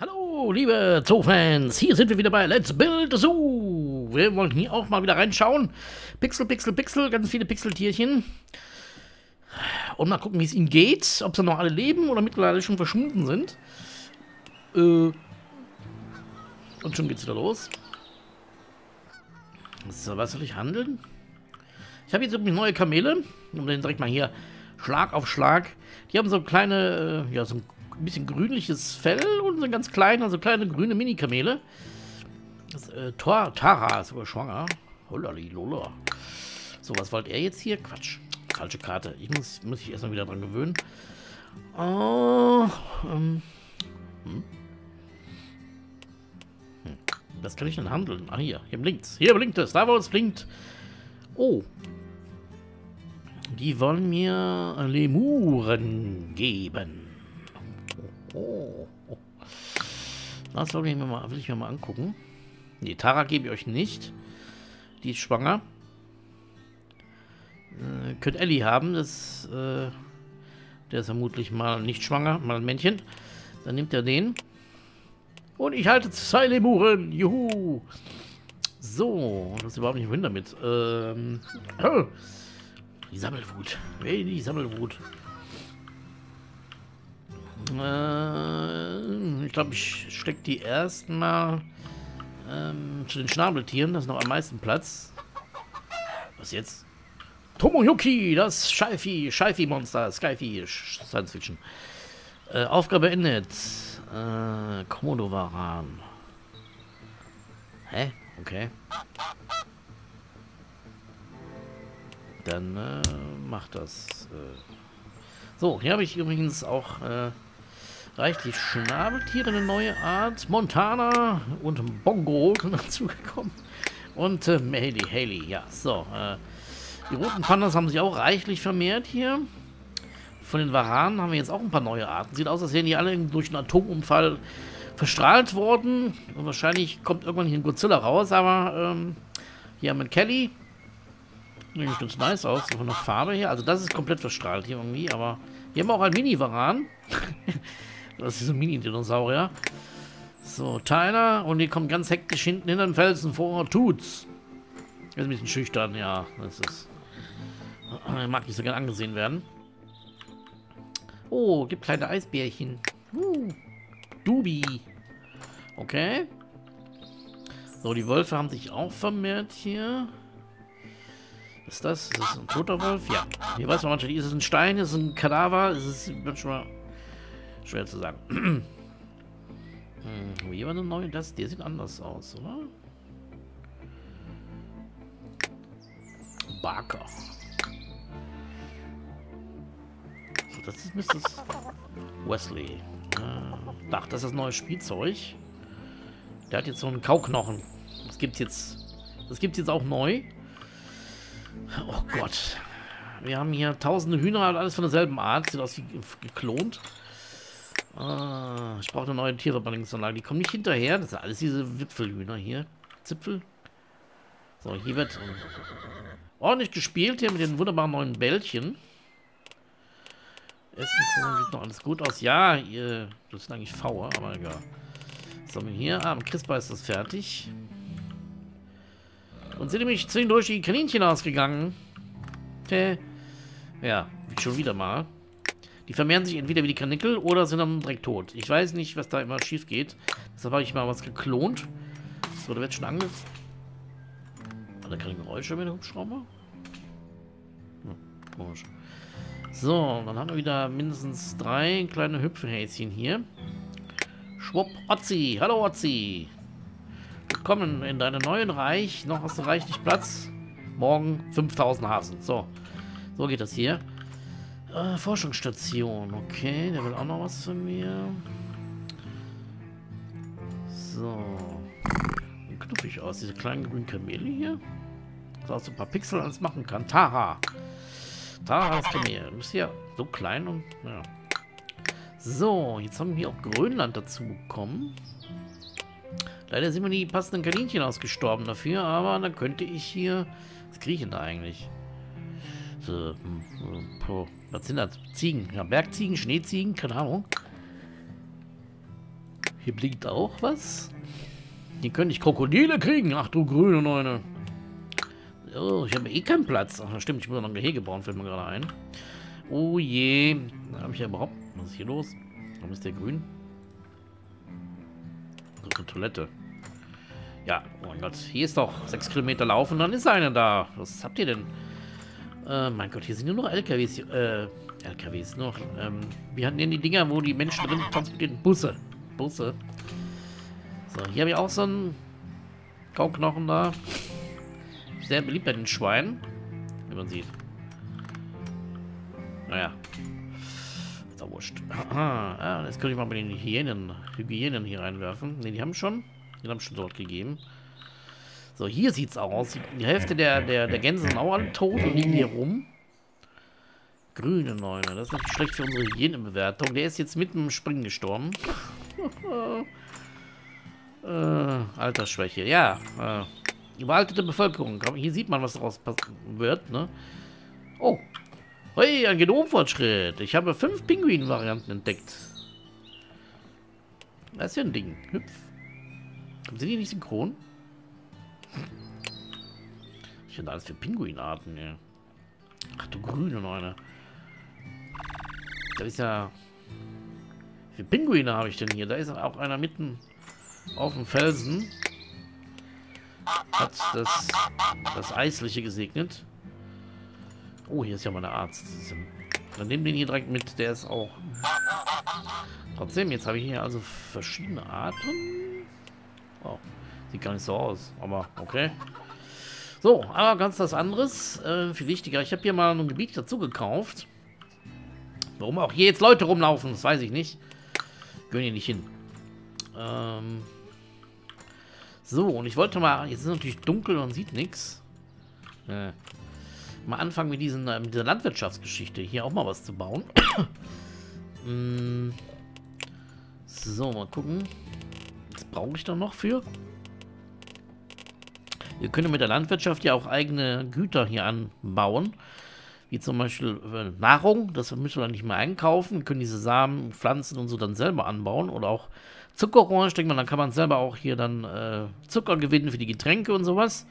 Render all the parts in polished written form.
Hallo, liebe Zoofans, hier sind wir wieder bei Let's Build a Zoo. Wir wollen hier auch mal wieder reinschauen. Pixel, Pixel, Pixel, ganz viele Pixeltierchen. Und mal gucken, wie es ihnen geht, ob sie noch alle leben oder mittlerweile schon verschwunden sind. Und schon geht's wieder los. So, was soll ich handeln? Ich habe jetzt übrigens neue Kamele. Und dann direkt mal hier Schlag auf Schlag. Die haben so kleine, ja, so ein bisschen grünliches Fell und so ganz kleine, also kleine grüne Mini-Kamele. Tara ist sogar schwanger. Hollali, Lola. So, was wollt er jetzt hier? Quatsch. Falsche Karte. Ich muss mich erstmal wieder dran gewöhnen. Was kann ich denn handeln? Ah, hier blinkt's. Hier blinkt es. Da, wo es blinkt. Oh. Die wollen mir Lemuren geben. Oh. Das will ich mir mal angucken. Nee, Tara gebe ich euch nicht. Die ist schwanger. Könnt Ellie haben. Der ist vermutlich mal nicht schwanger. Mal ein Männchen. Dann nimmt er den. Und ich halte 2 Lemuren. Juhu. So. Das ist überhaupt nicht wohin damit. Oh. Die Sammelwut. Hey, die Sammelwut. Ich glaube, ich stecke die erstmal zu den Schnabeltieren. Das ist noch am meisten Platz. Was jetzt? Tomoyuki, das Scheifi-Monster, Skyfi, Science Fiction. Aufgabe beendet. Komodo-Varan. Hä? Okay. Dann macht das. So, hier habe ich übrigens auch reichlich Schnabeltiere, eine neue Art. Montana und Bongo sind dazugekommen. Und Haley, ja. So, die roten Pandas haben sich auch reichlich vermehrt hier. Von den Varanen haben wir jetzt auch ein paar neue Arten. Sieht aus, als wären die alle durch einen Atomunfall verstrahlt worden. Und wahrscheinlich kommt irgendwann hier ein Godzilla raus, aber hier haben wir Kelly. Sieht ganz nice aus, so von der Farbe her. Also das ist komplett verstrahlt hier irgendwie, aber hier haben wir auch einen Mini-Varan. Das ist so ein Mini-Dinosaurier. So, Tyler. Und die kommen ganz hektisch hinten hinter den Felsen vor. Tut's. Ist ein bisschen schüchtern, ja. Das ist. Mag nicht so gern angesehen werden. Oh, gibt kleine Eisbärchen. Dubi. Okay. So, die Wölfe haben sich auch vermehrt hier. Was ist das? Ist das ein toter Wolf? Ja. Hier weiß man manchmal nicht. Ist es ein Stein? Ist es ein Kadaver? Ist es manchmal schwer zu sagen. Hier war eine neue. Der sieht anders aus, oder? Barker. So, das ist Mrs. Wesley. Ach, das ist das neue Spielzeug. Der hat jetzt so einen Kauknochen. Das gibt's jetzt auch neu. Oh Gott. Wir haben hier tausende Hühner, alles von derselben Art. Sieht aus wie geklont. Ich brauche eine neue Tierverbrennungsanlage. Die kommen nicht hinterher. Das sind alles diese Wipfelhühner hier. Zipfel. So, hier wird ordentlich gespielt hier mit den wunderbaren neuen Bällchen. Essen sieht noch alles gut aus. Ja, das sind eigentlich Pfauer, aber egal. So, hier. Am Crispa ist das fertig. Und sind nämlich zwischendurch die Kaninchen ausgegangen. Ja, schon wieder mal. Die vermehren sich entweder wie die Karnickel oder sind dann direkt tot. Ich weiß nicht, was da immer schief geht. Deshalb habe ich mal was geklont. So, da wird schon ange... Hat er keine Geräusche mit dem Hubschrauber? Komisch. So, dann haben wir wieder mindestens 3 kleine Hüpfenhäschen hier. Schwupp, Otzi. Hallo, Otzi. Willkommen in deinem neuen Reich. Noch hast du reichlich Platz. Morgen 5000 Hasen. So geht das hier. Forschungsstation. Okay, der will auch noch was von mir. So. Wie knuffig aus, diese kleinen grünen Kamele hier. So aus ein paar Pixel alles machen kann. Tara. Tara ist Kamel. Du bist ja so klein und ja. So, jetzt haben wir hier auch Grönland dazu bekommen. Leider sind mir die passenden Kaninchen ausgestorben dafür, aber dann könnte ich hier... Was kriege ich denn da eigentlich? So, was sind das? Ziegen. Ja, Bergziegen, Schneeziegen, keine Ahnung. Hier blinkt auch was. Hier könnte ich Krokodile kriegen. Ach du grüne Neune. Oh, ich habe eh keinen Platz. Ach, stimmt, ich muss noch ein Gehege bauen, fällt mir gerade ein. Oh je. Da habe ich ja überhaupt... Was ist hier los? Warum ist der grün? So eine Toilette. Ja, oh mein Gott. Hier ist doch 6 Kilometer laufen, dann ist einer da. Was habt ihr denn? Mein Gott, hier sind nur noch LKWs. LKWs, nur noch... wie hatten denn die Dinger, wo die Menschen drin transportieren? Busse. Busse. So, hier habe ich auch so einen Kauknochen da. Sehr beliebt bei den Schweinen, wie man sieht. Naja. Ist auch wurscht. Aha, jetzt könnte ich mal bei den Hyänen hier reinwerfen. Ne, die haben schon dort gegeben. So, hier sieht's aus. Die Hälfte der Gänse sind auch alle tot und liegen hier rum. Grüne Neune. Das ist natürlich schlecht für unsere Hyänenbewertung. Der ist jetzt mitten im Springen gestorben. Altersschwäche. Ja, überaltete Bevölkerung. Hier sieht man, was daraus wird, ne? Oh. Hey, ein Genomfortschritt. Ich habe 5 Pinguin-Varianten entdeckt. Das ist ja ein Ding. Hüpf. Sind die nicht synchron? Ich finde alles für Pinguinarten, ja. Ach du grüne Neune. Das ist ja... Wie viele Pinguine habe ich denn hier? Da ist auch einer mitten auf dem Felsen. Hat das Eisliche gesegnet. Oh, hier ist ja mal der Arzt. Dann nehmen den hier direkt mit. Der ist auch... Trotzdem, jetzt habe ich hier also verschiedene Arten. Oh, sieht gar nicht so aus. Aber okay. So, aber ganz was anderes. Viel wichtiger. Ich habe hier mal ein Gebiet dazu gekauft. Warum auch hier jetzt Leute rumlaufen, das weiß ich nicht. Gehen hier nicht hin. So, und ich wollte mal... Jetzt ist es natürlich dunkel und sieht nichts. Mal anfangen mit dieser Landwirtschaftsgeschichte. Hier auch mal was zu bauen. So, mal gucken. Was brauche ich da noch für? Wir können mit der Landwirtschaft ja auch eigene Güter hier anbauen. Wie zum Beispiel Nahrung. Das müssen wir dann nicht mehr einkaufen. Wir können diese Samen, Pflanzen und so dann selber anbauen. Oder auch Zuckerrohr. Ich denke mal, dann kann man selber auch hier dann Zucker gewinnen für die Getränke und sowas.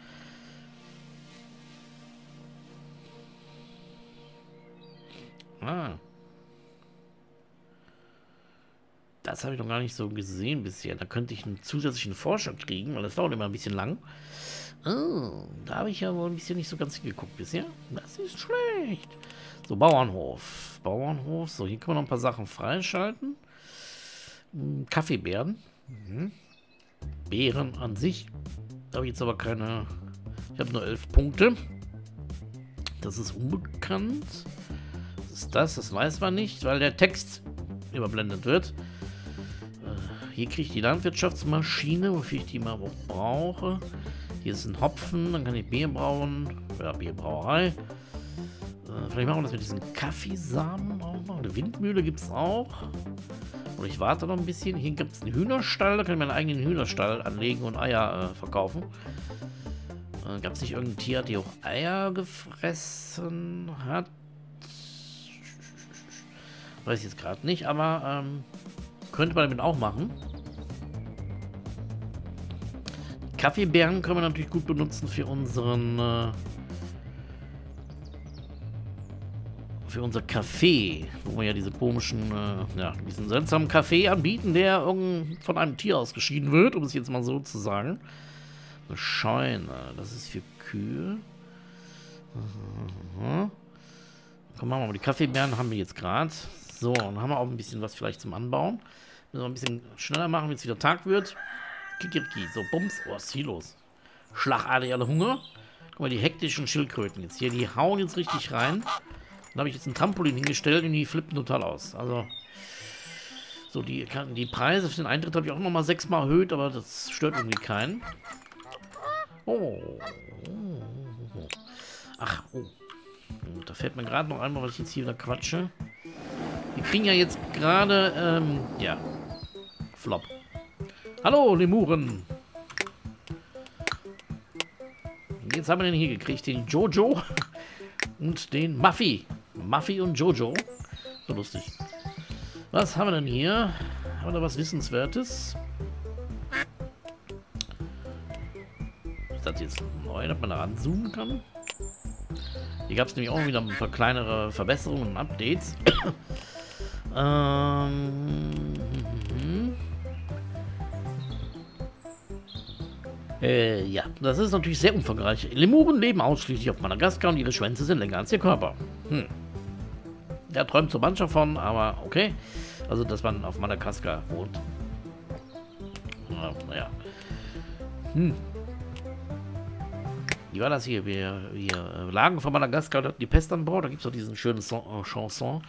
Das habe ich noch gar nicht so gesehen bisher. Da könnte ich einen zusätzlichen Vorschlag kriegen, weil das dauert immer ein bisschen lang. Oh, da habe ich ja wohl ein bisschen nicht so ganz hingeguckt bisher. Das ist schlecht. So, Bauernhof. Bauernhof. So, hier können wir noch ein paar Sachen freischalten. Kaffeebeeren. Beeren an sich. Da habe ich jetzt aber keine... Ich habe nur 11 Punkte. Das ist unbekannt. Was ist das? Das weiß man nicht, weil der Text überblendet wird. Hier kriege ich die Landwirtschaftsmaschine, wofür ich die mal auch brauche. Hier ist ein Hopfen, dann kann ich Bier brauen. Ja, Bierbrauerei. Vielleicht machen wir das mit diesen Kaffeesamen auch noch. Eine Windmühle gibt es auch. Und ich warte noch ein bisschen. Hier gibt es einen Hühnerstall, da kann ich meinen eigenen Hühnerstall anlegen und Eier verkaufen. Gab es nicht irgendein Tier, die auch Eier gefressen hat? Weiß ich jetzt gerade nicht, aber könnte man damit auch machen. Kaffeebeeren können wir natürlich gut benutzen für unseren für unser Kaffee, wo wir ja diese komischen, ja, diesen seltsamen Kaffee anbieten, der von einem Tier aus geschieden wird, um es jetzt mal so zu sagen. Eine Scheune, das ist für Kühe. Komm, machen wir mal, die Kaffeebeeren haben wir jetzt gerade. So, dann haben wir auch ein bisschen was vielleicht zum Anbauen. Müssen wir ein bisschen schneller machen, wenn es wieder Tag wird. Kikiriki, so, bums. Oh, was ist hier los? Schlagartig alle Hunger. Guck mal, die hektischen Schildkröten jetzt hier, die hauen jetzt richtig rein. Dann habe ich jetzt ein Trampolin hingestellt und die flippen total aus. Also, so, die Preise für den Eintritt habe ich auch nochmal 6-mal erhöht, aber das stört irgendwie keinen. Oh. Ach, oh. Da fällt mir gerade noch einmal, was ich jetzt hier wieder quatsche. Wir kriegen ja jetzt gerade, ja, Flop. Hallo, Lemuren. Jetzt haben wir den hier gekriegt, den Jojo und den Muffy. Muffy und Jojo. So lustig. Was haben wir denn hier? Haben wir da was Wissenswertes? Ist das jetzt neu, dass man da ranzoomen kann? Hier gab es nämlich auch wieder ein paar kleinere Verbesserungen und Updates. Ja, das ist natürlich sehr umfangreich. Lemuren leben ausschließlich auf Madagaskar und ihre Schwänze sind länger als ihr Körper. Da träumt so mancher von, aber okay. Also, dass man auf Madagaskar wohnt. Naja. Wie war das hier? Wir lagen vor Madagaskar und hatten die Pest an Bord. Da gibt es doch diesen schönen Chanson.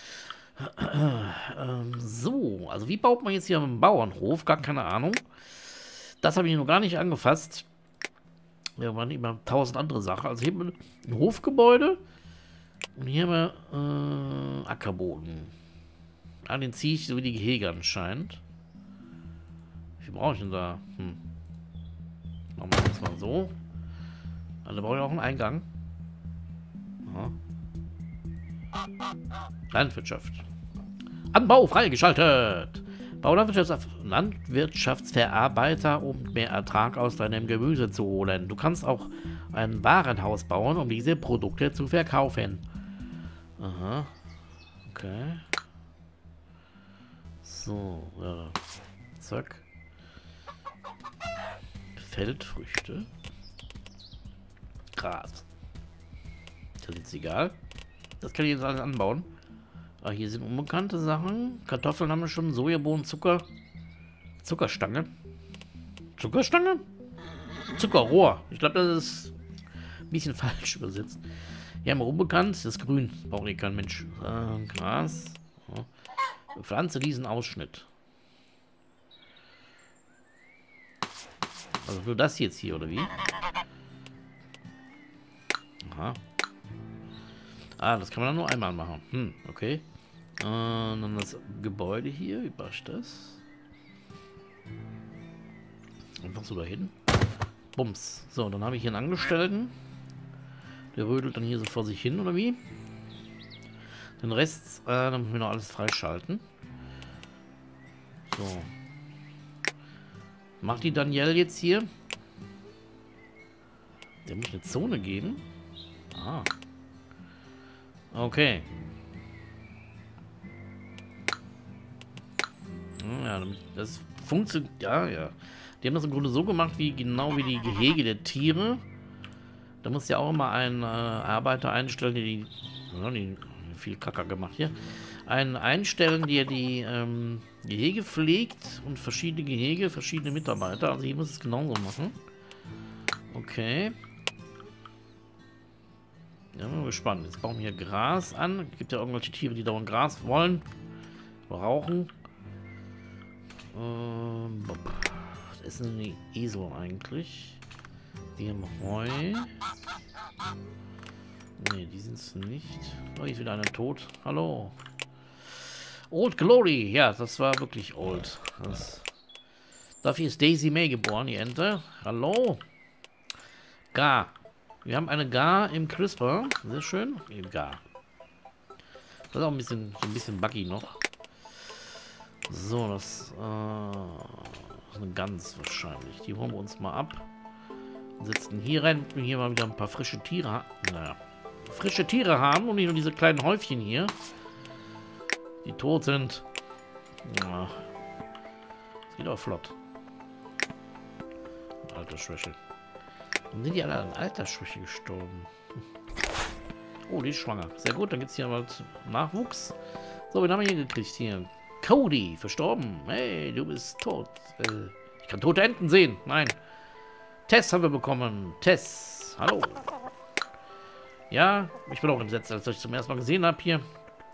So, also wie baut man jetzt hier einen Bauernhof? Gar keine Ahnung. Das habe ich noch gar nicht angefasst. Wir waren immer 1000 andere Sachen. Also hier haben wir ein Hofgebäude. Und hier haben wir Ackerboden. Ah, den ziehe ich so wie die Gehege anscheinend. Wie viel brauche ich denn da? Machen wir das mal so. Also da brauche ich auch einen Eingang. Ja. Landwirtschaft. Anbau freigeschaltet. Bau Landwirtschaftsverarbeiter, um mehr Ertrag aus deinem Gemüse zu holen. Du kannst auch ein Warenhaus bauen, um diese Produkte zu verkaufen. Aha. Okay. So, ja. Zack. Feldfrüchte. Gras. Das ist jetzt egal. Das kann ich jetzt alles anbauen. Ah, hier sind unbekannte Sachen. Kartoffeln haben wir schon. Sojabohnen, Zucker. Zuckerstange. Zuckerstange? Zuckerrohr. Ich glaube, das ist ein bisschen falsch übersetzt. Hier haben wir unbekannt. Das ist grün. Braucht eh kein Mensch. Gras. Ja. Pflanze diesen Ausschnitt. Also nur das jetzt hier, oder wie? Aha. Ah, das kann man dann nur einmal machen. Okay. Dann das Gebäude hier. Wie passt das? Einfach so dahin. Bums. So, dann habe ich hier einen Angestellten. Der rödelt dann hier so vor sich hin, oder wie? Den Rest, dann müssen wir noch alles freischalten. So. Macht die Danielle jetzt hier? Der muss eine Zone geben. Ah. Okay. Ja, das funktioniert. Ja, ja. Die haben das im Grunde so gemacht, wie genau wie die Gehege der Tiere. Da muss ja auch immer ein Arbeiter einstellen, die viel Kacker gemacht hier. Einen einstellen, der die Gehege pflegt und verschiedene Gehege, verschiedene Mitarbeiter. Also hier muss es genauso machen. Okay. Ja, bin gespannt. Jetzt bauen wir hier Gras an. Es gibt ja irgendwelche Tiere, die dauernd Gras wollen. Brauchen. Was essen die Esel eigentlich? Die haben Heu. Ne, die sind es nicht. Oh, hier ist wieder einer tot. Hallo. Old Glory. Ja, das war wirklich old. Dafür ist Daisy May geboren, die Ente. Hallo. Gar. Wir haben eine Gar im CRISPR. Sehr schön. Gar. Das ist auch so ein bisschen buggy noch. So, das ist eine Gans wahrscheinlich. Die holen wir uns mal ab. Setzen hier rein. Hier mal wieder ein paar frische Tiere. Naja. Frische Tiere haben und nicht nur diese kleinen Häufchen hier, die tot sind. Ja. Das geht auch flott. Altersschwäche. Warum sind die alle an Altersschwäche gestorben? Oh, die ist schwanger. Sehr gut, dann gibt es hier mal Nachwuchs. So, wen haben wir hier gekriegt? Hier. Cody, verstorben. Hey, du bist tot. Ich kann tote Enten sehen. Nein. Tess haben wir bekommen. Tess. Hallo. Ja, ich bin auch entsetzt, als ich zum ersten Mal gesehen habe hier.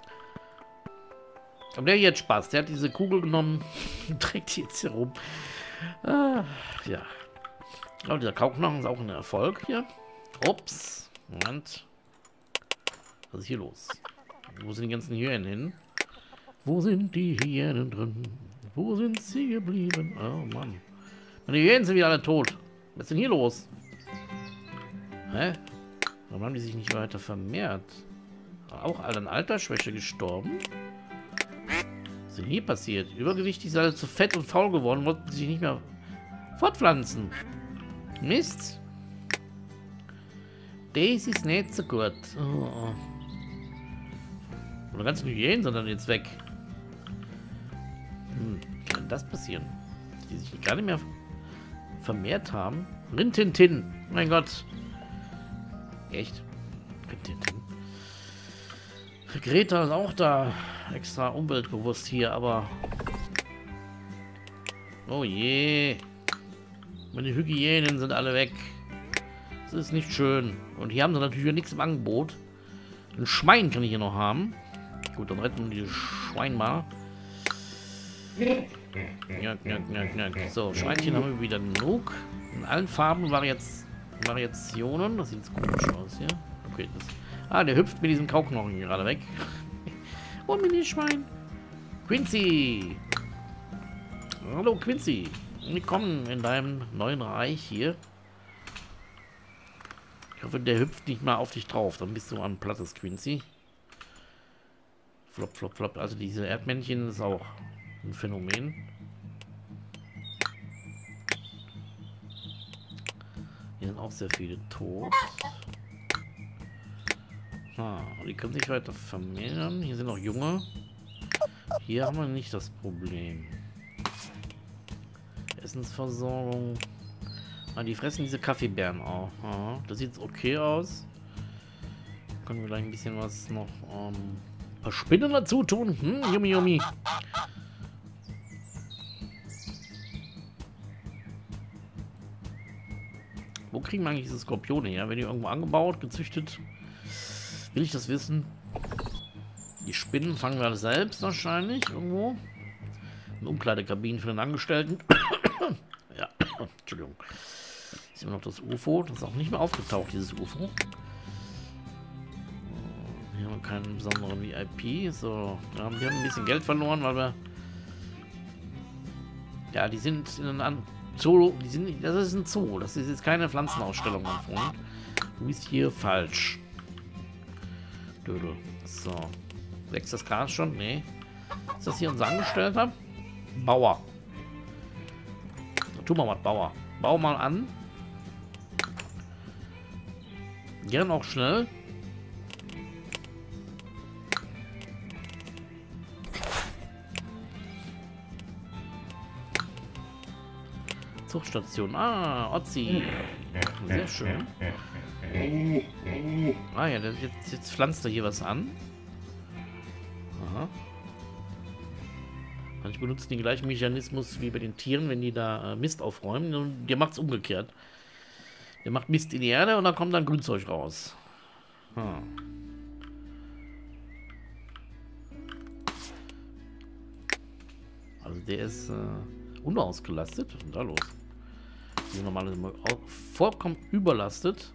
Aber der hier hat Spaß. Der hat diese Kugel genommen und trägt die jetzt hier rum. Ja. Aber dieser Kauknochen ist auch ein Erfolg hier. Ups. Moment. Was ist hier los? Wo sind die ganzen Hyänen hin? Wo sind die Hyänen drin? Wo sind sie geblieben? Oh Mann. Meine Hyänen sind wieder alle tot. Was ist denn hier los? Hä? Warum haben die sich nicht weiter vermehrt? Auch alle an Altersschwäche gestorben? Was ist denn hier passiert? Übergewichtig, sind alle zu fett und faul geworden, wollten sich nicht mehr fortpflanzen. Mist. Das ist nicht so gut. Oh. Oder ganzen Hyänen sind dann jetzt weg. Wie kann das passieren? Die sich gar nicht mehr vermehrt haben. Rintintin. Mein Gott. Echt? Rintintin. Greta ist auch da. Extra umweltbewusst hier, aber... Oh je. Meine Hygienen sind alle weg. Das ist nicht schön. Und hier haben sie natürlich nichts im Angebot. Ein Schwein kann ich hier noch haben. Gut, dann retten wir die Schwein mal. So, Schweinchen haben wir wieder genug. In allen Farben Variationen. Das sieht jetzt komisch aus hier. Okay, der hüpft mit diesem Kauknochen gerade weg. Oh, Mini-Schwein. Quincy. Hallo, Quincy. Willkommen in deinem neuen Reich hier. Ich hoffe, der hüpft nicht mal auf dich drauf. Dann bist du am Plattes, Quincy. Flop, flop, flop. Also diese Erdmännchen ist auch ein Phänomen. Hier sind auch sehr viele tot. Die können sich weiter vermehren. Hier sind auch Junge. Hier haben wir nicht das Problem. Essensversorgung. Die fressen diese Kaffeebeeren auch. Das sieht okay aus. Können wir gleich ein bisschen was noch... ein paar Spinnen dazu tun. Yummy, yummy. Wo kriegen wir eigentlich diese Skorpione her? Werden die irgendwo angebaut, gezüchtet? Will ich das wissen? Die Spinnen fangen wir alle selbst wahrscheinlich irgendwo. Eine Umkleidekabinen für den Angestellten. Ja, Entschuldigung. Ist immer noch das UFO. Das ist auch nicht mehr aufgetaucht, dieses UFO. Hier haben wir keinen besonderen VIP. So, wir haben ein bisschen Geld verloren, weil wir... Ja, die sind in einem Zoo. Das ist ein Zoo. Das ist jetzt keine Pflanzenausstellung, mein Freund. Du bist hier falsch. Dödel. So. Wächst das Gras schon? Nee. Ist das hier unser Angestellter? Bauer. So, tu mal was, Bauer. Bau mal an. Gern auch schnell. Zuchtstation. Otzi. Sehr schön. Ja, jetzt pflanzt er hier was an. Aha. Manche benutzen den gleichen Mechanismus wie bei den Tieren, wenn die da Mist aufräumen. Und der macht es umgekehrt. Der macht Mist in die Erde und dann kommt dann Grünzeug raus. Also der ist unausgelastet. Was ist denn da los? Die normale vollkommen überlastet.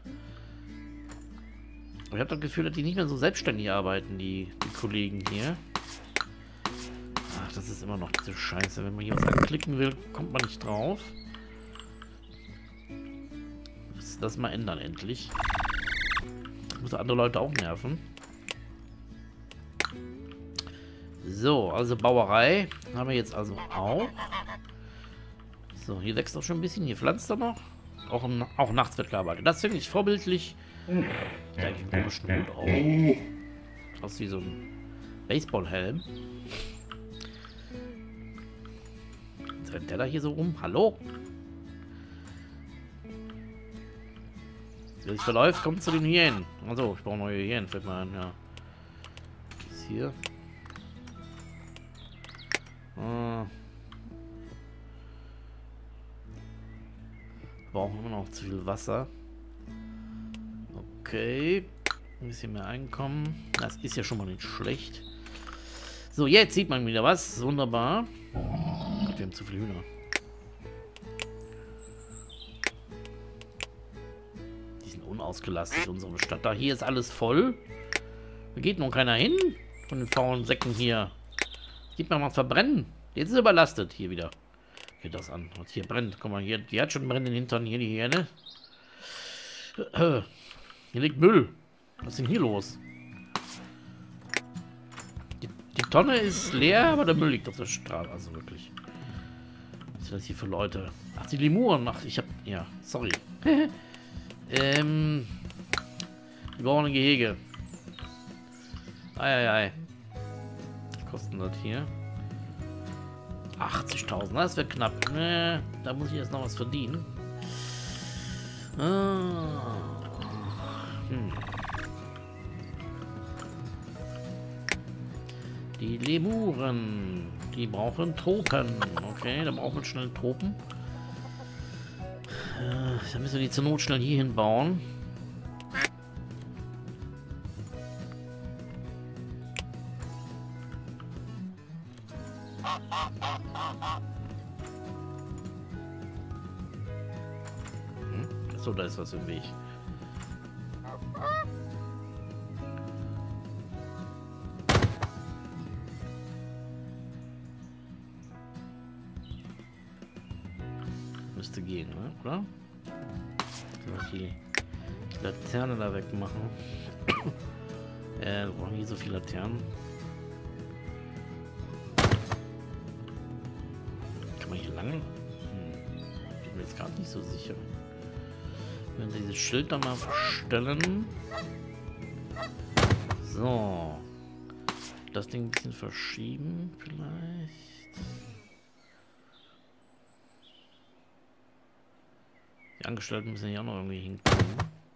Ich habe das Gefühl, dass die nicht mehr so selbstständig arbeiten, die Kollegen hier. Ach, das ist immer noch diese Scheiße. Wenn man hier was anklicken will, kommt man nicht drauf. Das mal ändern endlich. Das muss andere Leute auch nerven. So, also Bauerei haben wir jetzt also auch. So, hier wächst auch schon ein bisschen. Hier pflanzt er noch. Auch nachts wird gearbeitet. Das finde ich vorbildlich. Da habe ich einen komischen Hut auf. Aus wie so ein Baseballhelm. Jetzt rennt der da hier so rum. Hallo? Wer sich verläuft, kommt zu den Hyänen. Also, ich brauche neue Hyänen, fällt mir ein, ja. Was ist hier? Brauchen immer noch zu viel Wasser. Okay. Ein bisschen mehr Einkommen. Das ist ja schon mal nicht schlecht. So, jetzt sieht man wieder was. Wunderbar. Gott, wir haben zu viele Hühner. Die sind unausgelastet, unsere Stadt. Da hier ist alles voll. Da geht noch keiner hin. Von den faulen Säcken hier. Gib mir mal verbrennen. Jetzt ist überlastet hier wieder. Geht das an. Was hier brennt. Guck mal, hier, die hat schon brennenden Hintern. Hier die Hyäne. Hier liegt Müll. Was ist denn hier los? Tonne ist leer, aber der Müll liegt auf der Straße. Also wirklich. Was sind das hier für Leute? Ach, die Lemuren. Ach, ich hab... Ja, sorry. Wir brauchen ein Gehege. Eieiei. Was kostet das hier? 80.000. Das wäre knapp. Ne, da muss ich jetzt noch was verdienen. Die Lemuren, die brauchen Tropen. Okay, da brauchen wir schnell Tropen. Dann müssen wir die zur Not schnell hier hinbauen. So, da ist was im Weg. Müsste gehen, ne? Oder? So, die Laterne da wegmachen. Wir brauchen hier so viele Laternen. Kann man hier lang? Bin mir jetzt gerade nicht so sicher. Wenn wir dieses Schild da mal verstellen. So. Das Ding ein bisschen verschieben, vielleicht. Die Angestellten müssen ja auch noch irgendwie hinkommen.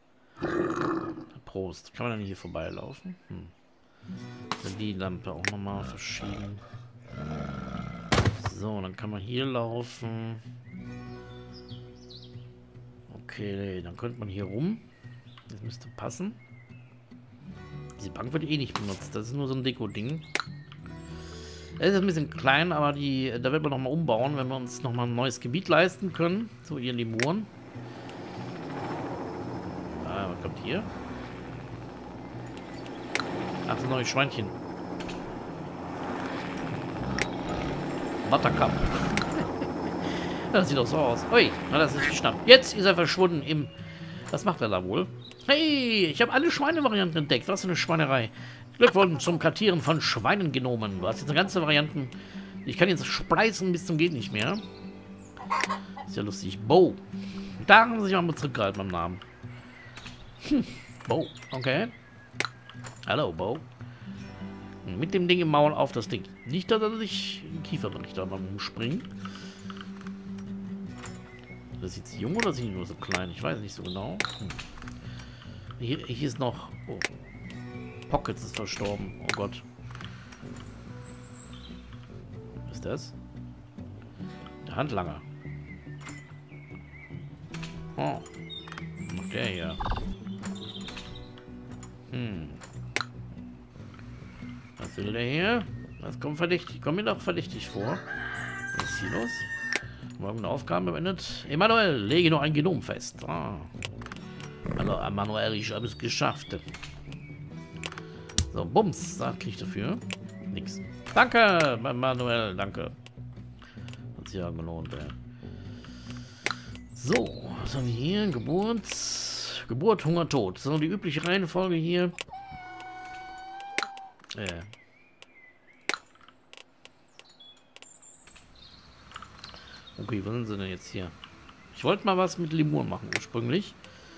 Prost. Kann man dann hier vorbeilaufen? Dann die Lampe auch nochmal verschieben. So, dann kann man hier laufen. Okay, dann könnte man hier rum. Das müsste passen. Diese Bank wird eh nicht benutzt. Das ist nur so ein Deko-Ding. Es ist ein bisschen klein, aber da werden wir nochmal umbauen, wenn wir uns nochmal ein neues Gebiet leisten können. So, hier Lemuren. Was kommt hier? Ach, das neue Schweinchen. Buttercup. Das sieht doch so aus. Ui, na, das ist geschnappt. Jetzt ist er verschwunden im... Was macht er da wohl? Hey, ich habe alle Schweinevarianten entdeckt. Was für eine Schweinerei. Glückwunsch zum Kartieren von Schweinengenomen. Du hast jetzt eine ganze Varianten. Ich kann jetzt spleißen bis zum geht nicht mehr. Ist ja lustig. Bo. Da haben sie sich mal zurückgehalten beim Namen. Bo. Okay. Hallo, Bo. Mit dem Ding im Maul auf das Ding. Nicht, dass er sich den Kiefer bricht, da beim Umspringen. Das ist jetzt jung oder sind die nur so klein? Ich weiß nicht so genau. Hier ist noch... Oh. Pockets ist verstorben. Oh Gott. Was ist das? Der Handlanger. Oh. Was macht der hier? Was will der hier? Das kommt verdächtig. Kommt mir doch verdächtig vor. Was ist hier los? Morgen eine Aufgabe beendet. Emanuel, lege noch ein Genom fest. Ah. Hallo, Emanuel, ich habe es geschafft. So, Bums. Was kriege ich dafür? Nix. Danke, Emanuel, danke. Hat sich ja gelohnt, ey. So, was haben wir hier? Geburt, Hunger, Tod. So, die übliche Reihenfolge hier. Okay, wo sind sie denn jetzt hier? Ich wollte mal was mit Lemuren machen ursprünglich.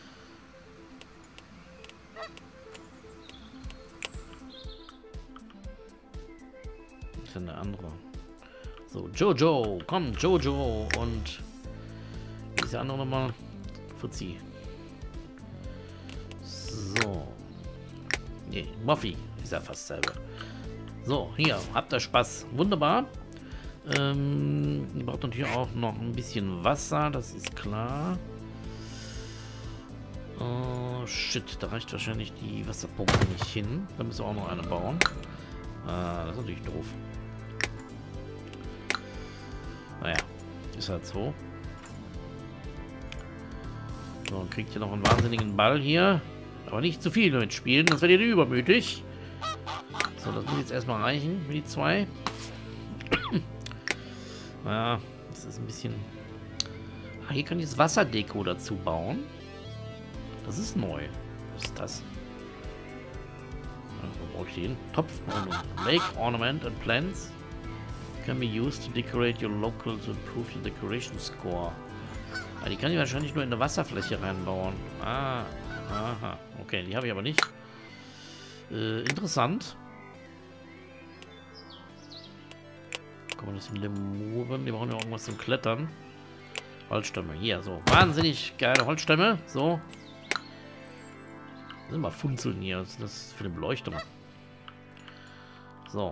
Das ist ja eine andere. So, Jojo, komm, Jojo und wie ist der andere nochmal? Fuzzi. So. Nee, Muffy ist ja fast selber. So, hier, habt ihr Spaß. Wunderbar. Ihr braucht natürlich auch noch ein bisschen Wasser, das ist klar. Oh, shit, da reicht wahrscheinlich die Wasserpumpe nicht hin. Da müssen wir auch noch eine bauen. Das ist natürlich doof. Naja, ist halt so. So, dann kriegt ihr noch einen wahnsinnigen Ball hier. Aber nicht zu viel damit spielen, das werdet ihr übermütig. So, das muss jetzt erstmal reichen für die zwei. Ja, das ist ein bisschen... Ah, hier kann ich das Wasserdeko dazu bauen. Das ist neu. Was ist das? brauche ich den? Topfbrunnen. Lake Ornament and Plants can be used to decorate your local to improve your decoration score. Ah, die kann ich wahrscheinlich nur in eine Wasserfläche reinbauen. Ah, aha. Okay, die habe ich aber nicht. Interessant. Guck mal, das sind Lemuren. Die brauchen ja irgendwas zum Klettern. Holzstämme. Hier, so. Wahnsinnig geile Holzstämme. So. Das sind mal Funzeln hier. Das ist für eine Beleuchtung. So.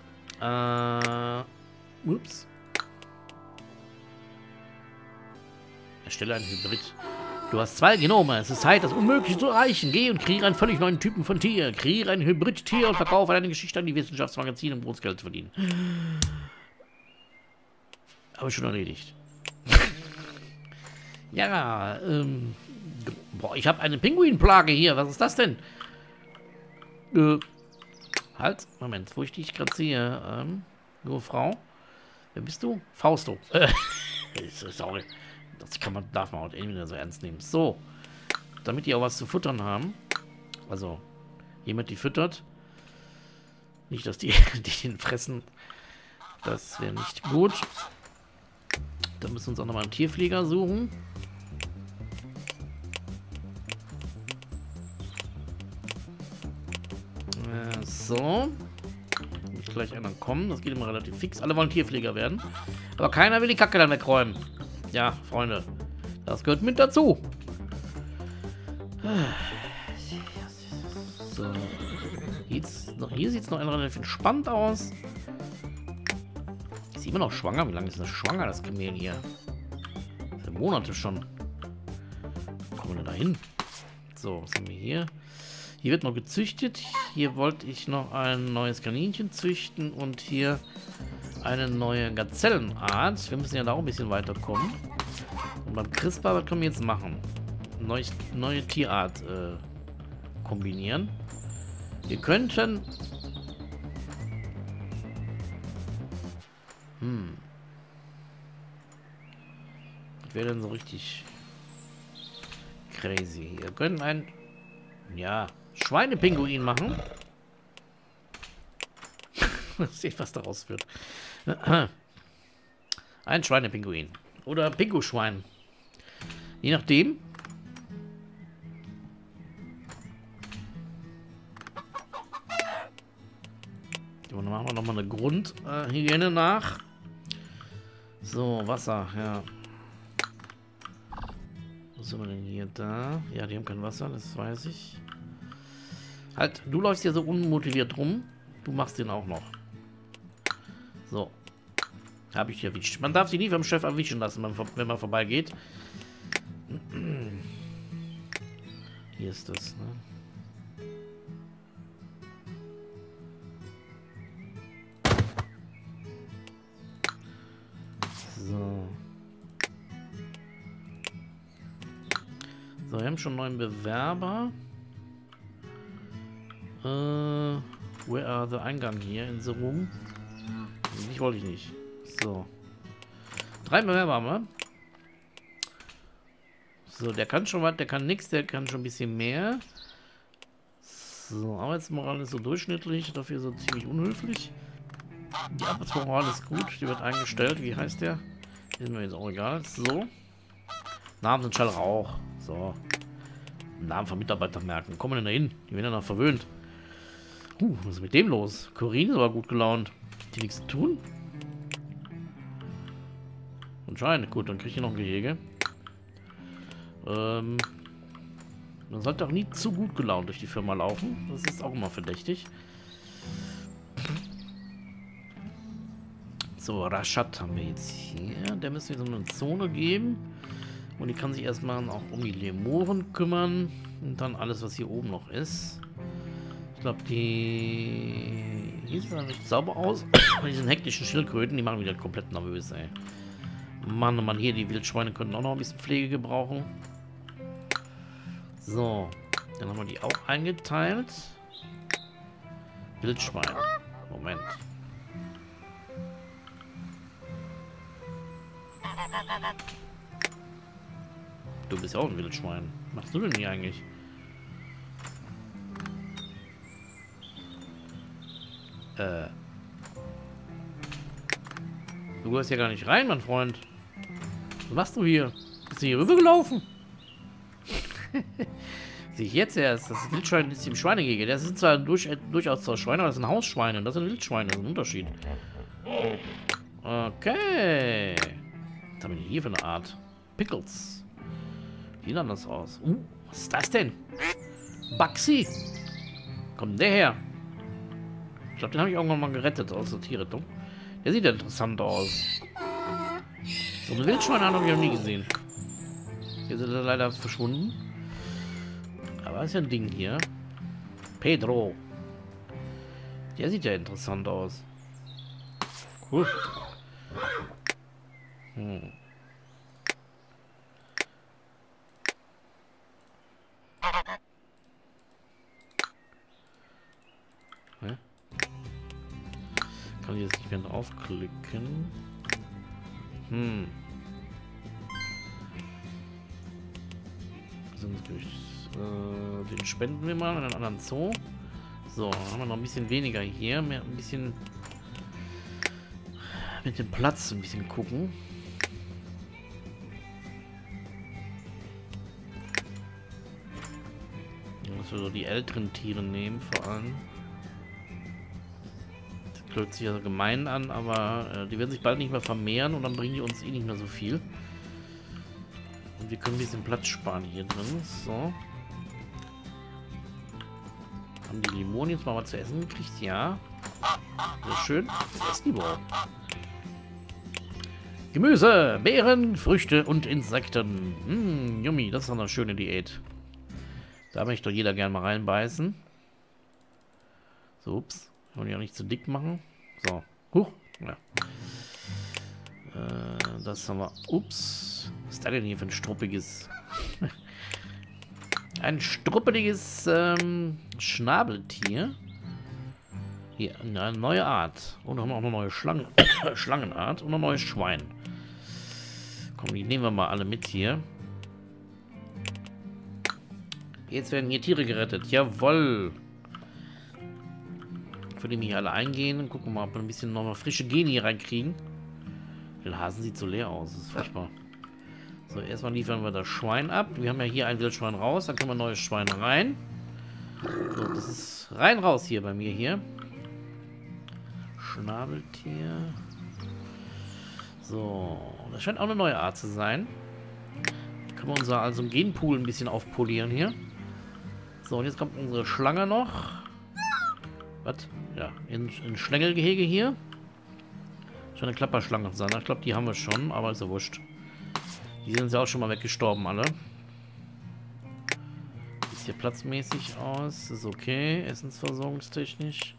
Ups. Erstelle einen Hybrid. Du hast 2 Genome. Es ist Zeit, das Unmögliche zu erreichen. Geh und kreiere einen völlig neuen Typen von Tier. Kreiere ein Hybrid-Tier und verkaufe deine Geschichte an die Wissenschaftsmagazine, um Großgeld zu verdienen. Aber schon erledigt. Ja, boah, ich habe eine Pinguinplage hier. Was ist das denn? Halt, Moment, wo ich dich gerade sehe. Nur Frau. Wer bist du? Fausto. Sorry. Das darf man auch irgendwie so ernst nehmen. So. Damit die auch was zu futtern haben. Also, jemand die füttert. Nicht, dass die den fressen. Das wäre nicht gut. Da müssen wir uns auch nochmal einen Tierpfleger suchen. So. Muss gleich einer kommen. Das geht immer relativ fix. Alle wollen Tierpfleger werden. Aber keiner will die Kacke dann wegräumen. Ja, Freunde. Das gehört mit dazu. So. Hier sieht es noch relativ entspannt aus. Ist immer noch schwanger? Wie lange ist das schwanger, das Kamel hier? Seit Monate schon. Wo kommen wir denn da hin? So, was haben wir hier? Hier wird noch gezüchtet. Hier wollte ich noch ein neues Kaninchen züchten und hier eine neue Gazellenart. Wir müssen ja da auch ein bisschen weiterkommen. Und beim CRISPR, was können wir jetzt machen? Neue Tierart kombinieren. Wir könnten... Was wäre denn so richtig crazy? Wir können ein... Ja, Schweinepinguin machen. Seht, was daraus wird. Ein Schweinepinguin. Oder Pinguschwein. Je nachdem. Dann machen wir nochmal eine Grundhygiene nach. So, Wasser, ja. Was sind wir denn hier da? Ja, die haben kein Wasser, das weiß ich. Halt, du läufst hier so unmotiviert rum. Du machst den auch noch. So. Habe ich erwischt. Man darf sich nie vom Chef erwischen lassen, wenn man vorbeigeht. Hier ist das, ne? So. So, wir haben schon einen neuen Bewerber. Where are the Eingang hier in the room? Ich wollte ich nicht. So. 3 Bewerber haben wir. So, der kann schon was, der kann nichts, der kann schon ein bisschen mehr. So, Arbeitsmoral ist so durchschnittlich, dafür so ziemlich unhöflich. Die Arbeitsmoral ist gut, die wird eingestellt. Wie heißt der? Ist mir jetzt auch egal. So. Namen sind Schallrauch. So. Namen von Mitarbeitern merken. Kommen wir denn da hin? Die werden danach verwöhnt. Was ist mit dem los? Corinne ist aber gut gelaunt. Die nichts zu tun? Anscheinend. Gut, dann kriege ich hier noch ein Gehege. Man sollte auch nie zu gut gelaunt durch die Firma laufen. Das ist auch immer verdächtig. So, Rashad haben wir jetzt hier. Der müsste jetzt so eine Zone geben. Und die kann sich erstmal auch um die Lemuren kümmern. Und dann alles, was hier oben noch ist. Ich glaube, die... Hier sieht es recht sauber aus. Diese hektischen Schildkröten, die machen wieder komplett nervös, ey. Mann, oh Mann, hier, die Wildschweine könnten auch noch ein bisschen Pflege gebrauchen. So, dann haben wir die auch eingeteilt. Wildschwein. Moment. Du bist ja auch ein Wildschwein. Was machst du denn hier eigentlich? Du gehörst ja gar nicht rein, mein Freund. Was machst du hier? Bist du hier rübergelaufen? Sehe ich jetzt erst. Das Wildschwein ist im Schweinegehege. Das sind zwar durchaus zwar Schweine, aber das sind Hausschweine. Das sind Wildschweine. Das ist ein Unterschied. Okay. Was haben wir hier für eine Art? Pickles. Die sehen anders aus. Was ist das denn? Baxi. Kommt der her? Ich glaube, den habe ich irgendwann mal gerettet aus der Tierrettung. Der sieht ja interessant aus. So eine Wildschweine habe ich noch nie gesehen. Hier sind er leider verschwunden. Aber ist ja ein Ding hier. Pedro. Der sieht ja interessant aus. Cool. Hä? Kann ich jetzt nicht mehr draufklicken? Den spenden wir mal an einen anderen Zoo. So, dann haben wir noch ein bisschen weniger hier. Mehr, ein bisschen mit dem Platz ein bisschen gucken. Dass wir so die älteren Tiere nehmen, vor allem. Das hört sich ja gemein an, aber die werden sich bald nicht mehr vermehren und dann bringen die uns eh nicht mehr so viel. Und wir können ein bisschen Platz sparen hier drin. So. Haben die Limonen jetzt mal was zu essen gekriegt? Ja. Sehr schön. Was ist die überhaupt? Gemüse, Beeren, Früchte und Insekten. Yummy, das ist doch eine schöne Diät. Da möchte doch jeder gerne mal reinbeißen. So, ups. Wollen die auch nicht zu dick machen. So. Huch. Ja. Das haben wir. Ups. Was ist das denn hier für ein struppiges? Ein struppeliges Schnabeltier. Hier, eine neue Art. Und haben wir auch eine neue Schlangenart und ein neues Schwein. Komm, die nehmen wir mal alle mit hier. Jetzt werden hier Tiere gerettet. Jawohl. Für die hier alle eingehen und gucken mal, ob wir ein bisschen nochmal frische Gene hier reinkriegen. Der Hasen sieht so leer aus. Das ist furchtbar. So, erstmal liefern wir das Schwein ab. Wir haben ja hier ein Wildschwein raus. Dann können wir ein neues Schwein rein. So, das ist rein raus hier bei mir hier. Schnabeltier. So, das scheint auch eine neue Art zu sein. Können wir unser also Genpool ein bisschen aufpolieren hier. So, und jetzt kommt unsere Schlange noch. Was? Ja, in Schlängelgehege hier. Schon eine Klapperschlange sein. Ich glaube, die haben wir schon, aber ist ja wurscht. Die sind ja auch schon mal weggestorben, alle. Sieht hier platzmäßig aus. Ist okay. Essensversorgungstechnisch.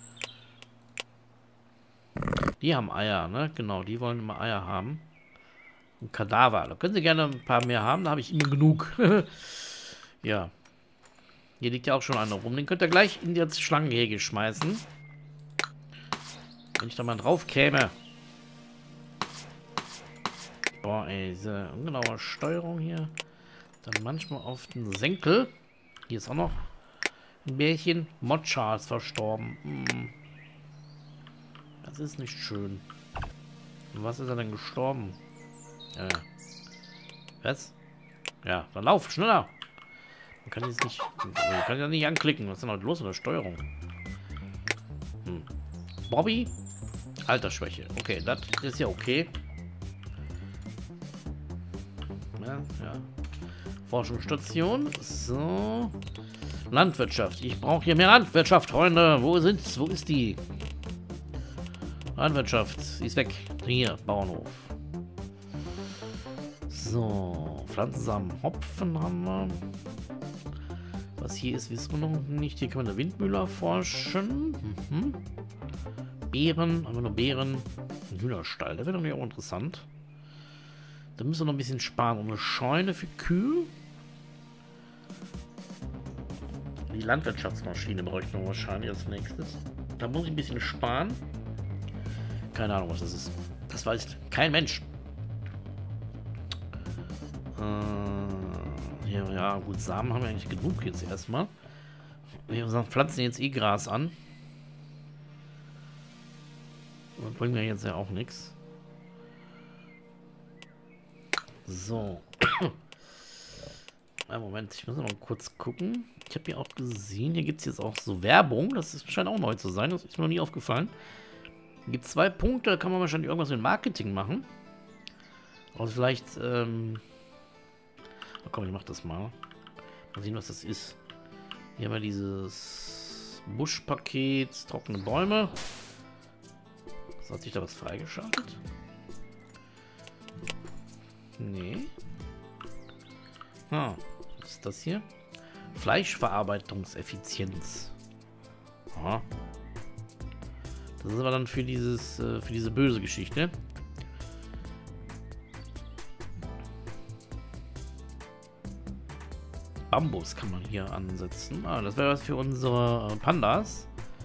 Die haben Eier, ne? Genau, die wollen immer Eier haben. Und Kadaver. Da können sie gerne ein paar mehr haben. Da habe ich immer genug. Ja. Hier liegt ja auch schon einer rum. Den könnt ihr gleich in das Schlangengehege schmeißen. Wenn ich da mal drauf käme. Boah, ey, diese ungenaue Steuerung hier. Dann manchmal auf den Senkel. Hier ist auch noch ein Bärchen. Mocha ist verstorben. Das ist nicht schön. Und was ist er denn gestorben? Was? Ja, dann lauf, schneller. Man kann jetzt nicht. Man kann ja nicht anklicken. Was ist denn heute los mit der Steuerung? Bobby? Altersschwäche. Okay, das ist ja okay. Ja. Forschungsstation. So. Landwirtschaft. Ich brauche hier mehr Landwirtschaft, Freunde. Wo ist die? Landwirtschaft. Sie ist weg. Hier, Bauernhof. So. Pflanzensamen. Hopfen haben wir. Was hier ist, wissen wir noch nicht. Hier können wir eine Windmühle erforschen. Beeren. Haben wir noch Beeren. Ein Hühnerstall. Der wäre nämlich auch interessant. Da müssen wir noch ein bisschen sparen. Und eine Scheune für Kühe. Die Landwirtschaftsmaschine bräuchten wir wahrscheinlich als nächstes. Da muss ich ein bisschen sparen. Keine Ahnung, was das ist. Das weiß kein Mensch. Ja, gut, Samen haben wir eigentlich genug jetzt erstmal. Wir pflanzen jetzt eh Gras an. bringt mir jetzt ja auch nichts. So. Einen Moment, ich muss noch mal kurz gucken. Ich habe hier auch gesehen, hier gibt es jetzt auch so Werbung. Das scheint auch neu zu sein, das ist mir noch nie aufgefallen. Hier gibt es 2 Punkte, da kann man wahrscheinlich irgendwas mit Marketing machen. Oder vielleicht, oh komm, ich mach das mal. Mal sehen, was das ist. Hier haben wir dieses Buschpaket, trockene Bäume. So, hat sich da was freigeschaltet? Nee. Ah, was ist das hier? Fleischverarbeitungseffizienz. Aha. Das ist aber dann für für diese böse Geschichte. Bambus kann man hier ansetzen. Ah, das wäre was für unsere Pandas.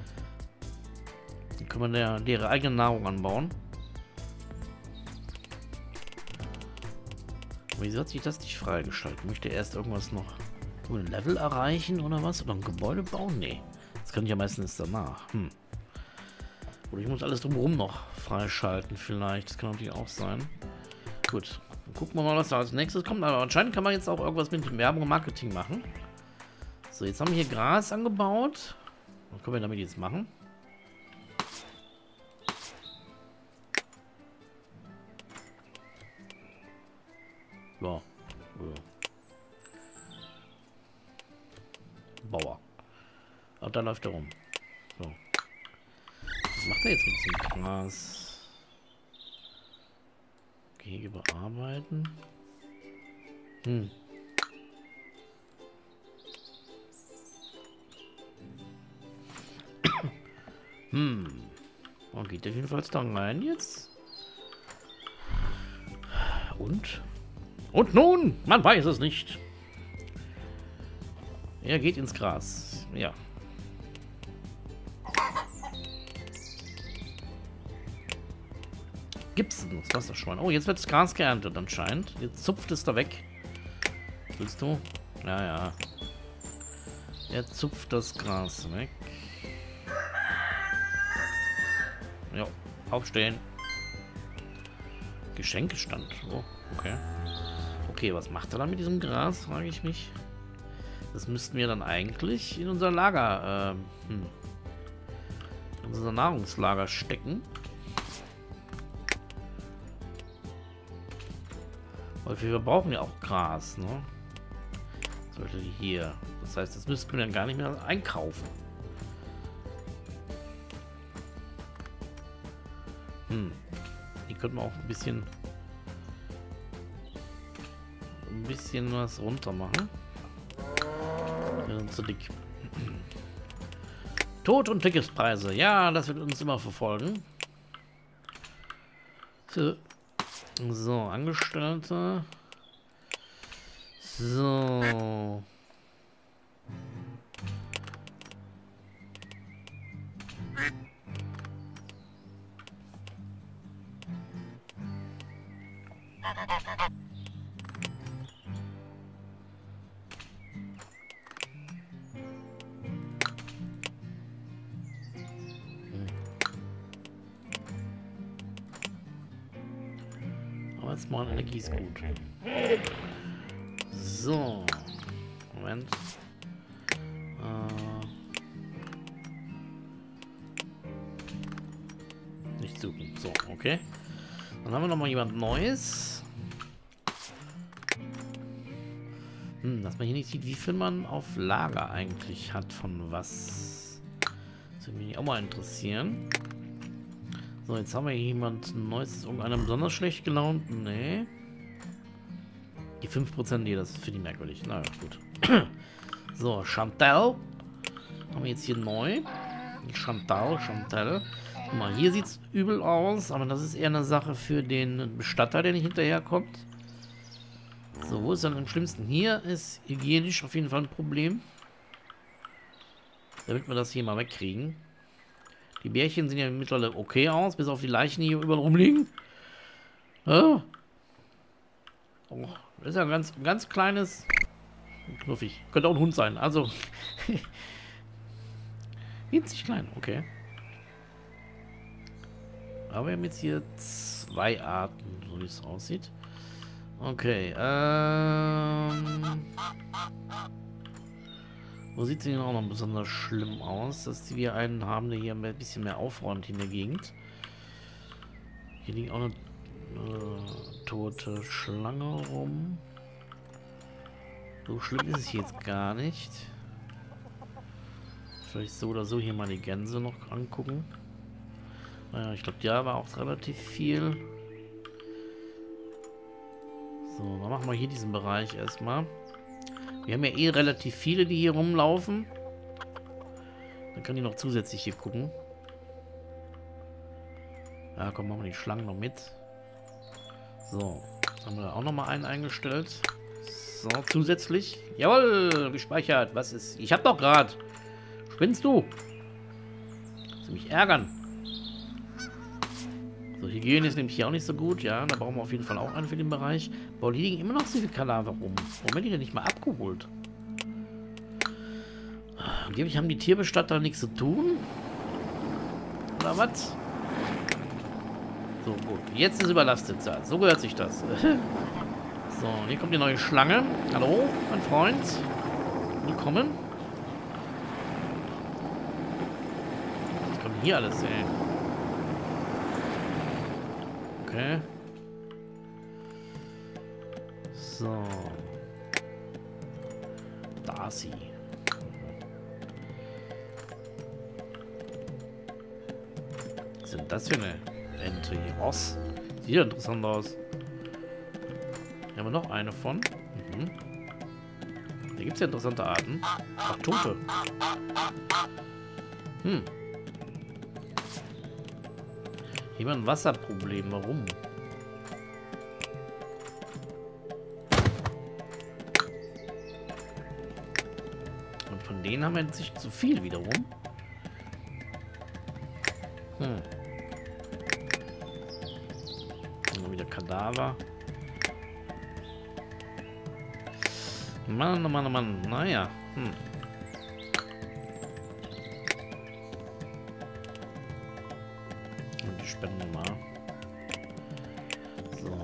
Dann können wir deren eigene Nahrung anbauen. Aber wieso hat sich das nicht freigeschaltet? Möchte er erst irgendwas noch ein Level erreichen oder was? Oder ein Gebäude bauen? Nee. Das kann ich ja meistens danach. Oder ich muss alles drumherum noch freischalten vielleicht. Das kann natürlich auch sein. Gut. Dann gucken wir mal, was da als nächstes kommt. Aber anscheinend kann man jetzt auch irgendwas mit Werbung und Marketing machen. So, jetzt haben wir hier Gras angebaut. Was können wir damit jetzt machen? Ja. Bauer. Und da läuft er rum. So. Was macht er jetzt mit diesem Gras? Gehege bearbeiten. Und geht der jedenfalls da rein jetzt? Und? Und nun? Man weiß es nicht. Er geht ins Gras. Ja. Gibt's denn das Wasserschwein? Oh, jetzt wird das Gras geerntet anscheinend. Jetzt zupft es da weg. Willst du? Ja, ja. Er zupft das Gras weg. Ja, aufstehen. Geschenkestand. Oh, okay. Okay, was macht er dann mit diesem Gras, frage ich mich. Das müssten wir dann eigentlich in unser Lager, in unser Nahrungslager stecken. Weil wir brauchen ja auch Gras, ne? Zum Beispiel hier. Das heißt, das müssten wir dann gar nicht mehr einkaufen. Hier könnten wir auch ein bisschen was runter machen. Wir sind zu dick. Tod und Ticketpreise. Ja, das wird uns immer verfolgen. So, Angestellte. So. Mal Energie ist gut. So. Moment. Nicht suchen. So, okay. Dann haben wir noch mal jemand Neues. Dass man hier nicht sieht, wie viel man auf Lager eigentlich hat von was. Das würde mich auch mal interessieren. So, jetzt haben wir hier jemand Neues. Ist irgendeiner besonders schlecht gelaunt? Nee. Die 5%, nee, das finde ich merkwürdig. Na ja, gut. So, Chantal. Haben wir jetzt hier neu. Chantal. Guck mal, hier sieht es übel aus, aber das ist eher eine Sache für den Bestatter, der nicht hinterherkommt. So, wo ist dann am schlimmsten? Hier ist hygienisch auf jeden Fall ein Problem. Damit wir das hier mal wegkriegen. Die Bärchen sehen ja mittlerweile okay aus, bis auf die Leichen, die hier überall rumliegen. Oh, das ist ja ein ganz kleines... Knuffig. Könnte auch ein Hund sein, also... winzig klein, okay. Aber wir haben jetzt hier 2 Arten, so wie es aussieht. Okay, wo sieht es denn auch noch besonders schlimm aus, dass wir einen haben, der hier ein bisschen mehr aufräumt in der Gegend. Hier liegt auch eine tote Schlange rum. So schlimm ist es jetzt gar nicht. Vielleicht so oder so hier mal die Gänse noch angucken. Naja, ich glaube, da war auch relativ viel. So, dann machen wir hier diesen Bereich erstmal. Wir haben ja eh relativ viele, die hier rumlaufen. Dann kann ich noch zusätzlich hier gucken. Ja, komm, machen wir die Schlangen noch mit. So, jetzt haben wir da auch noch mal einen eingestellt. So, zusätzlich. Jawohl, gespeichert. Was ist? Ich hab doch gerade. Spinnst du? Willst du mich ärgern? So, Hygiene ist nämlich hier auch nicht so gut. Ja, da brauchen wir auf jeden Fall auch einen für den Bereich. Boah, hier liegen immer noch so viele Kadaver rum. Warum werden die denn nicht mal abgeholt? Angeblich haben die Tierbestatter nichts zu tun. Oder was? So, gut. Jetzt ist überlastet. So gehört sich das. So, hier kommt die neue Schlange. Hallo, mein Freund. Willkommen. Was kommt hier alles, ey? Okay. So. Darcy. Was ist denn das für eine Ente hier? Ross. Sieht ja interessant aus. Hier haben wir noch eine von. Mhm. Da gibt es ja interessante Arten. Ach, Tote. Hm. Hier haben wir ein Wasserproblem. Warum? Und von denen haben wir jetzt nicht zu viel wiederum. Hm. Immer wieder Kadaver. Mann, oh Mann, oh Mann. Naja. Hm. Und die spenden wir mal. So.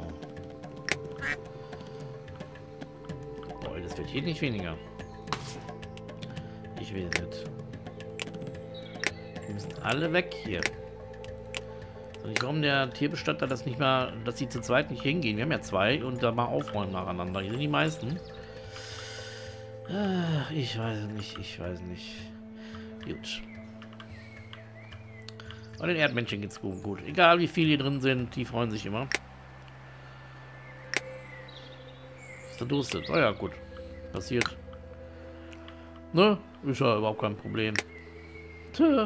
Boah, das wird hier nicht weniger. Ich will nicht. Die müssen alle weg hier. Und warum der Tierbestatter das nicht mal, dass sie zu zweit nicht hingehen. Wir haben ja 2 und da mal aufräumen nacheinander. Hier sind die meisten. Ich weiß nicht, ich weiß nicht. Gut. Aber den Erdmännchen geht's gut. Egal wie viele hier drin sind, die freuen sich immer. Ist der durstet? Oh ja, gut. Passiert. Ne? Ist ja überhaupt kein Problem. Tja.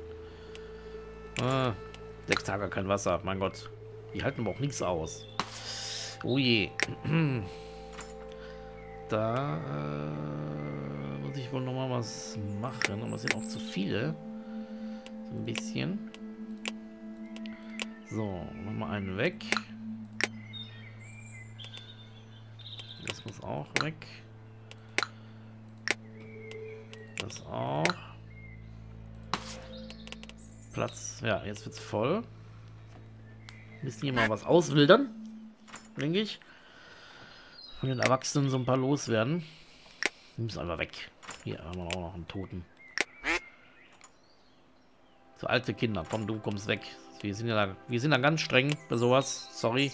6 Tage kein Wasser, mein Gott. Die halten aber auch nichts aus. Oh je. Da muss ich wohl noch mal was machen. Aber es sind auch zu viele. So ein bisschen. So, machen wir einen weg. Das muss auch weg. Das auch. Platz. Ja, jetzt wird's voll. Müssen hier mal was auswildern. Denke ich. Von den Erwachsenen so ein paar loswerden. Die müssen einfach weg. Hier haben wir auch noch einen Toten. So alte Kinder. Komm, du kommst weg. Wir sind da ganz streng bei sowas. Sorry.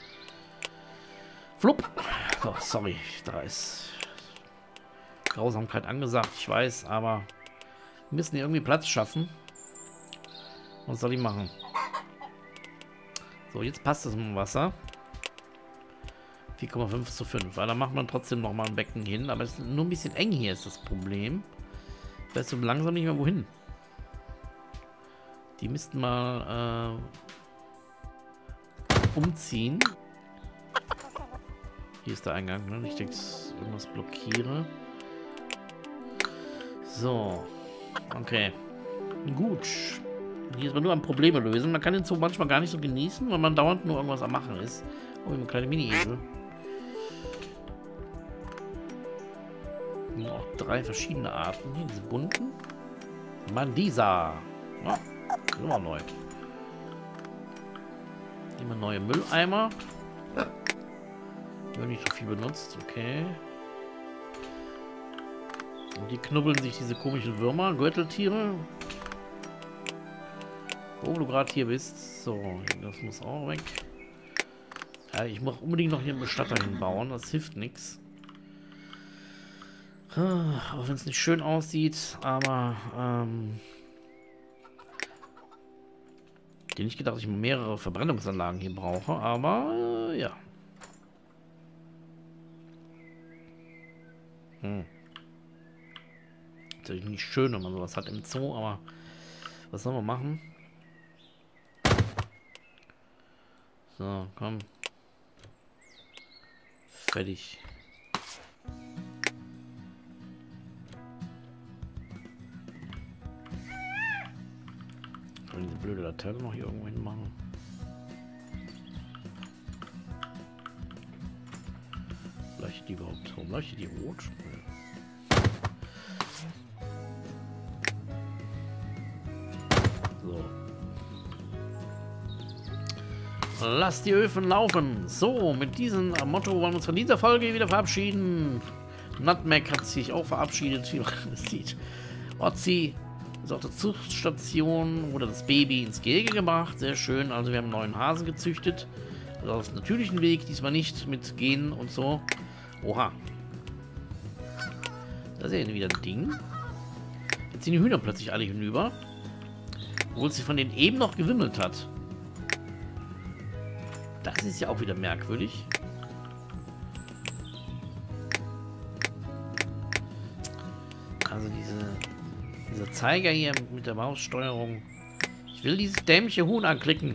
Flupp. Oh, sorry. Da ist Grausamkeit angesagt. Ich weiß, aber wir müssen hier irgendwie Platz schaffen. Was soll ich machen? So, jetzt passt es mit dem Wasser. 4,5 zu 5. Weil da macht man trotzdem noch mal ein Becken hin. Aber es ist nur ein bisschen eng hier, ist das Problem. Ich weiß so langsam nicht mehr wohin. Die müssten mal umziehen. Hier ist der Eingang, ne? Nicht, dass ich irgendwas blockiere. So. Okay. Gut. Hier ist man nur am Probleme lösen. Man kann den Zoo manchmal gar nicht so genießen, weil man dauernd nur irgendwas am Machen ist. Oh, eine kleine Mini-Esel. Auch 3 verschiedene Arten. Hier, diese bunten. Mandisa. Ja, immer neu. Immer neue Mülleimer. Wird nicht so viel benutzt, okay. Und die knubbeln sich diese komischen Würmer, Gürteltiere. Wo du gerade hier bist. So, das muss auch weg. Ja, ich muss unbedingt noch hier einen Bestatter hinbauen. Das hilft nichts. Auch wenn es nicht schön aussieht, aber ich hätte nicht gedacht, dass ich mehrere Verbrennungsanlagen hier brauche, aber ja. Natürlich nicht schön, wenn man sowas hat im Zoo, aber was sollen wir machen? So, komm. Fertig. Kann ich diese blöde Laterne noch hier irgendwo hin machen? Leuchtet die überhaupt? Warum leuchtet die rot? So. Lass die Öfen laufen. So, mit diesem Motto wollen wir uns von dieser Folge wieder verabschieden. Nutmeg hat sich auch verabschiedet, wie man das sieht. Otzi ist auf der Zuchtstation, wurde das Baby ins Gehege gebracht. Sehr schön. Also wir haben einen neuen Hasen gezüchtet. Also auf dem natürlichen Weg, diesmal nicht mit Genen und so. Oha. Das ist ja wieder ein Ding. Jetzt sind die Hühner plötzlich alle hinüber. Obwohl sie von denen eben noch gewimmelt hat. Das ist ja auch wieder merkwürdig. Also dieser Zeiger hier mit der Maussteuerung. Ich will dieses dämliche Huhn anklicken.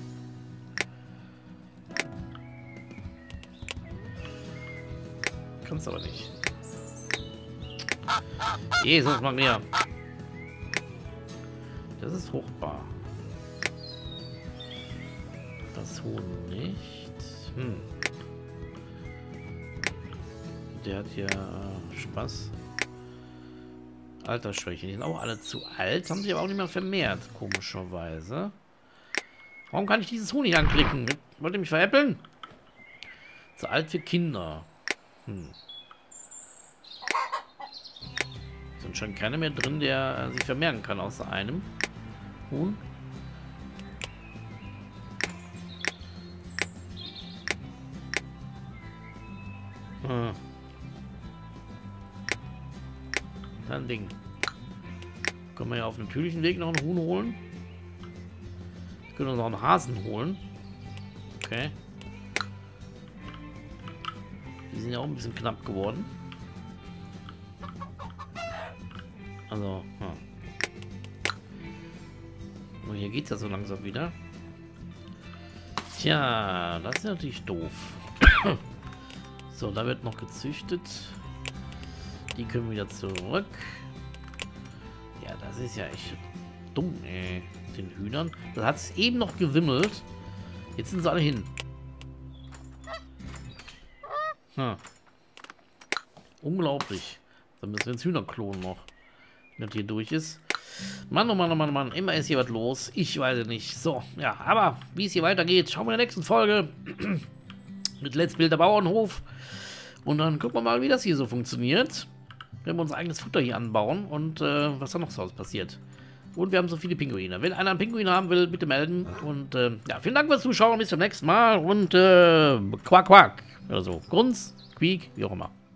Kannst aber nicht. Jesus Maria. Das ist fruchtbar. Das Huhn nicht. Der hat hier Spaß. Altersschwäche. Die sind auch alle zu alt. Haben sich aber auch nicht mehr vermehrt. Komischerweise. Warum kann ich dieses Huhn nicht anklicken? Wollt ihr mich veräppeln? Zu alt für Kinder. Ist anscheinend keiner mehr drin, der sich vermehren kann, außer einem Huhn. Ein Ding. Können wir ja auf natürlichen Weg noch einen Huhn holen. Wir können uns auch einen Hasen holen. Okay. Die sind ja auch ein bisschen knapp geworden. Also, Und hier geht es ja so langsam wieder. Tja, das ist natürlich doof. So, da wird noch gezüchtet. Die können wieder zurück. Ja, das ist ja echt dumm, ey. Den Hühnern. Da hat es eben noch gewimmelt. Jetzt sind sie alle hin. Unglaublich. Dann müssen wir ins Hühnerklon noch. Wenn das hier durch ist. Mann, oh Mann, oh Mann, oh Mann. Immer ist hier was los. Ich weiß es nicht. So, ja, aber wie es hier weitergeht, schauen wir in der nächsten Folge. Mit Let's Build der Bauernhof. Und dann gucken wir mal, wie das hier so funktioniert. Wenn wir unser eigenes Futter hier anbauen und was da noch so passiert. Und wir haben so viele Pinguine. Wenn einer einen Pinguin haben will, bitte melden. Und ja, vielen Dank fürs Zuschauen. Bis zum nächsten Mal. Und Quack, Quack. Oder so. Grunz, Quiek, wie auch immer.